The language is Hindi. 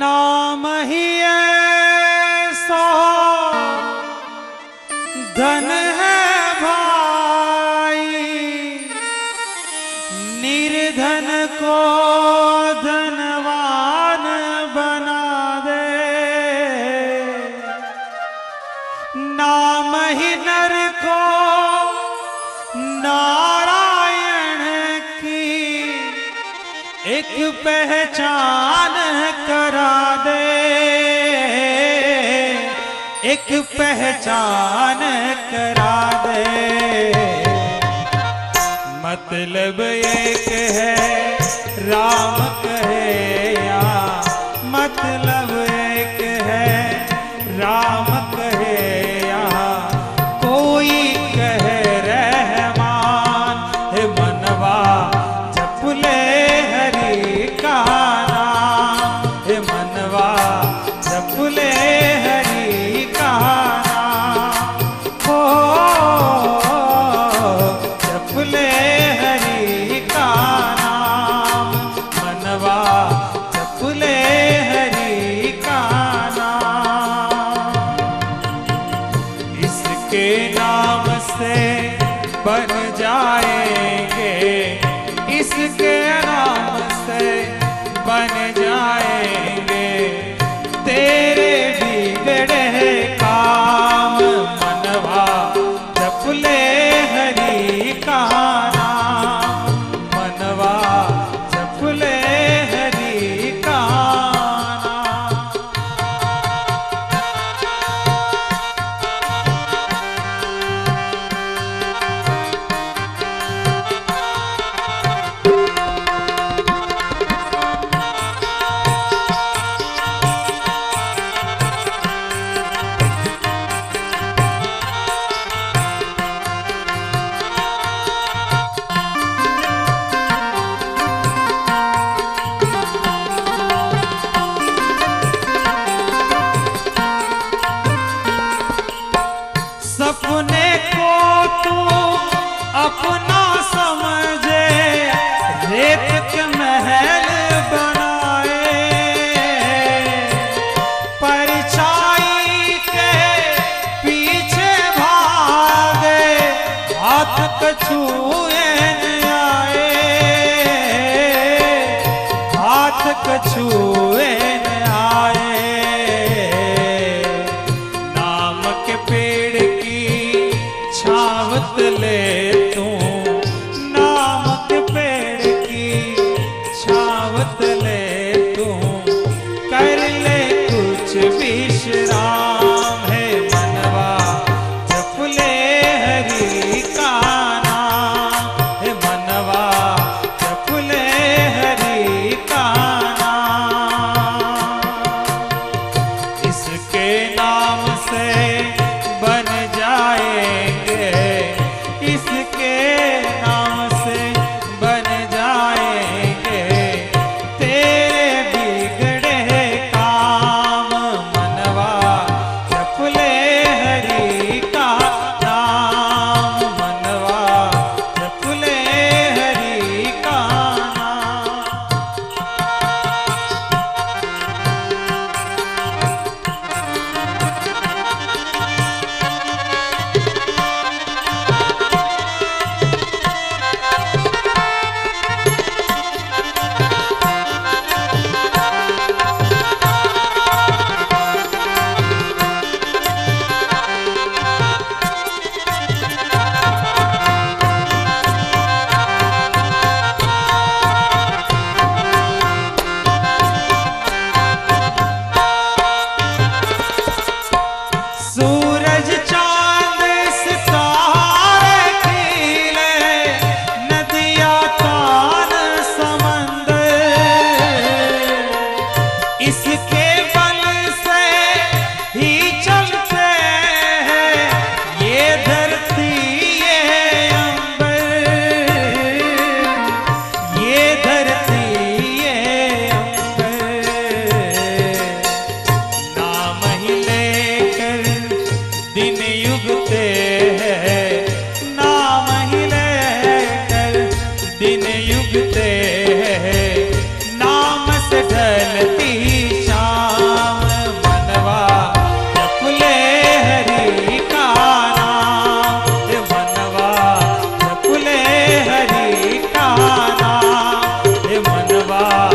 नाम ही ऐसा धन है भाई, निर्धन को धनवान बना दे। नाम ही नर को नारायण की एक पहचान करा दे, एक पहचान करा दे। मतलब एक है राम कहे या मतलब एक है राम कहे या कोई कहे रहमान। हे मनवा जप ले हरि का नाम, हे मनवा जप ले हरि का नाम। हो जप ले हरि का नाम, मनवा जप ले हरि का नाम। इसके नाम से बन जाएंगे, इसके नाम से बन जाएंगे तेरे बिगड़े काम। मनवा जप ले हरि का नाम, मनवा जप ले हरि का नाम। सपने को तू अपना समझे, रेत के महल बनाए, परछाई के पीछे भागे, हाथ कछुए न आए, हाथ कछुए न आए। नाम के पेड़ छावत ले तू, नाम के पेड़ की छावत ले तू, कर ले कुछ विश्राम। है मनवा जप ले हरि का नाम, है मनवा जप ले हरि का नाम। इसके नाम से बन जाएंगे, इसके नाम से बन जाएंगे तेरे बिगड़े काम। मनवा जप ले हरि का नाम, मनवा जप ले हरि का नाम। सूरज चांद सितारे खिले, नदियाँ तान समंदर, इसके बल से ही चलते हैं ये धरती ये अंबर, ये धरती ये अंबर। नाम ही लेकर दिन युगते हैं, नाम ही लेकर दिन युगते हैं, नाम से ढलती शाम। वाला